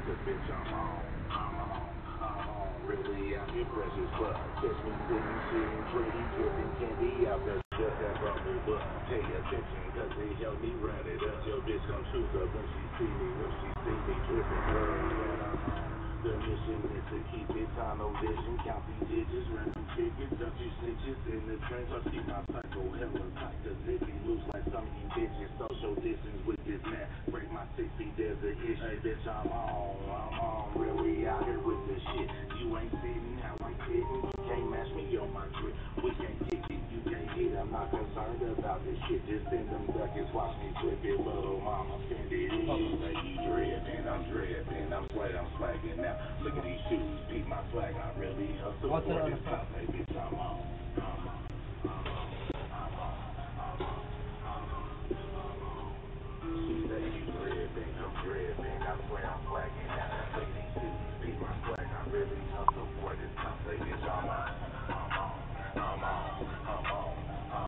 cause bitch I'm on, really out here fresh as fuck. Catch me sitting, shitting, pretty, dripping candy out the just that bubble butt. Pay attention, cause they help me run it up. Your bitch gon' choose up when she see me dripping blood, and I'm on. The mission is to keep it tunnel vision, count these digits, run these tickets, dump you snitches in the trench. I'll keep my cycle hella tight, cause it be loose like some of you bitches. Social distance with this man, break my 6 feet, there's an issue. Hey bitch, I'm on, really out here with this shit. You ain't sitting how I'm sitting, you can't match me on my grip. We can't kick it, you can't hit, I'm not concerned about this shit. Just send them buckets, watch me flip it, little mama, spend it in. You say you drippin', I'm drippin', I'm swaggin' now. Look at these shoes, beat my swag, I really hustle for this top, hey bitch, I'm on. She say you drippin', I'm drippin', I swear I'm swaggin'.